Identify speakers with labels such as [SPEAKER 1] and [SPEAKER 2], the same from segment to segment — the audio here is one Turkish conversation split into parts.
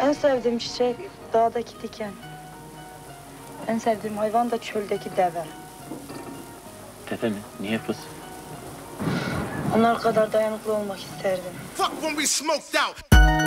[SPEAKER 1] En sevdiğim çiçek dağdaki diken. En sevdiğim hayvan da çöldeki deve.
[SPEAKER 2] Deve mi? Niye fıs?
[SPEAKER 1] Onlar kadar dayanıklı olmak isterdim.
[SPEAKER 3] Fuck when we smoked out.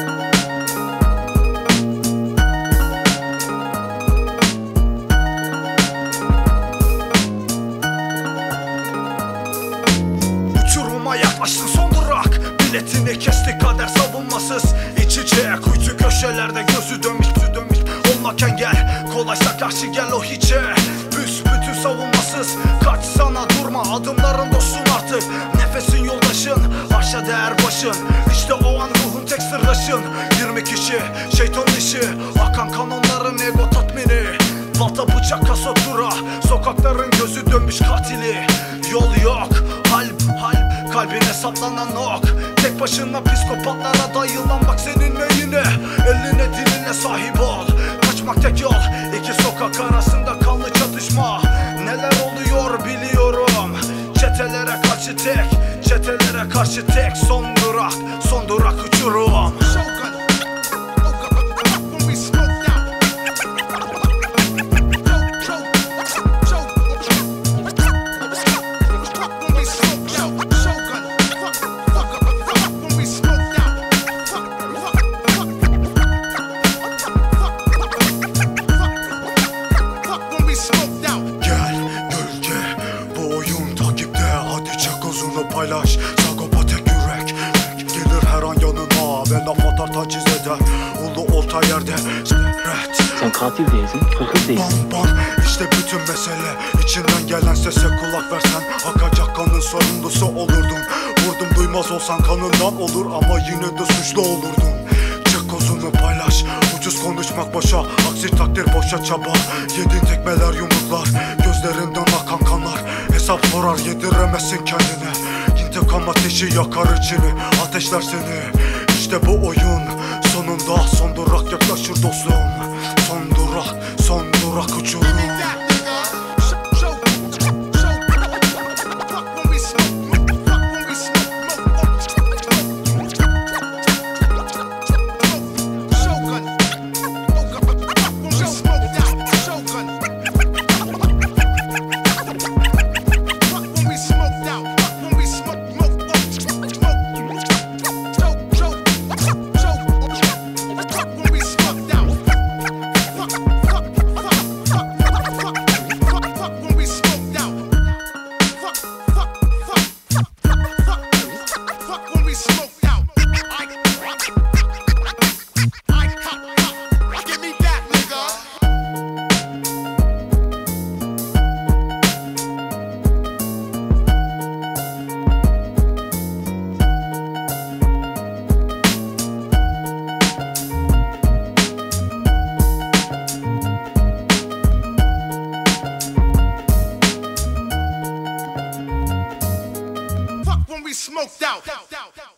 [SPEAKER 3] Uçuruma yaklaştın son durak. Biletini kesti kader savunmasız. İç içe kuytu köşelerde gözü dönmüş olmak engel. Kolaysa karşı gel o hiçe. Büsbütün savunmasız. Kaç sana durma adımların dostun artık. Nefesin yoldaşın, arşa değer başın. İşte o an ruhun tek sırdaşın. 20 kişi şeytan işi. Akan kanonların ego tatmini. Balta bıçak kasatura. Sokakların gözü dönmüş katili. Yol yok, halp kalbine saplanan ok. Tek başına psikopatlara dayılan bak seninle yine. Eline diline sahip ol. Kaçmak tek yol. İki sokak arasında kanlı çatışma. Neler oluyor biliyorum. Çetelere karşı tek son durak uçurum. Paylaş, sagopatek yürek gelir her an yanına ve laf atar taciz eder. Ulu olta yerde
[SPEAKER 2] Sen katil değilsin, hırsız değilsin.
[SPEAKER 3] Bam işte bütün mesele. İçinden gelen sese kulak versen akacak kanın sorumlusu olurdun. Vurdum duymaz olsan kanından olur ama yine de suçlu olurdun. Çek kozunu paylaş, ucuz konuşmak boşa. Aksi takdir boşa çaba. Yedin tekmeler yumruklar, gözlerinden akan kanlar. Hesap sorar yediremezsin kendine. İntikam ateşi yakar içini, ateşler seni. İşte bu oyun sonunda son durak yaklaşır dostum. Son durak uçurum. We smoked out.